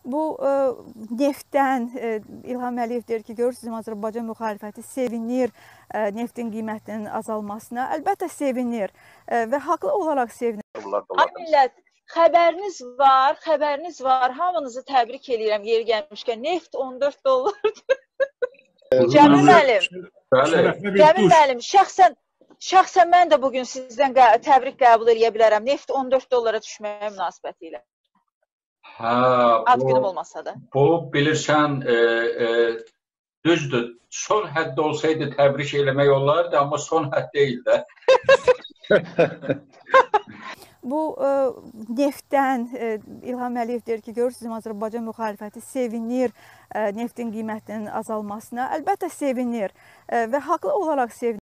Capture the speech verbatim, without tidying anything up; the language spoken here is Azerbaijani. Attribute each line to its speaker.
Speaker 1: Bu e, neftdən e, İlham Əliyev deyir ki, görürsünüz Azərbaycan müxalifəti sevinir e, neftin qiymətinin azalmasına. Əlbəttə sevinir e, və haqlı olaraq sevinir.
Speaker 2: Ay millət, xəbəriniz var, xəbəriniz var. Hamınızı təbrik edirəm yeri gəlmişkən. Neft on dörd dollardır. Cəmil müəllim, Cəmil müəllim, şəxsən şəxsən mən də bugün sizdən təbrik qəbul edə bilərəm. Neft on dörd dollara düşməyə münasibəti ilə.
Speaker 3: Hə,
Speaker 2: ad günüm olmasa da.
Speaker 3: Bu bilirsən, e, e, düzdür. Son həddə olsaydı təbrik eləmək olardı, amma son hədd deyil də.
Speaker 1: Bu e, neftdən e, İlham Əliyev deyir ki, görürsünüz Azərbaycan müxalifəti sevinir e, neftin qiymətinin azalmasına. Əlbəttə sevinir e, və haqlı olaraq sevinir.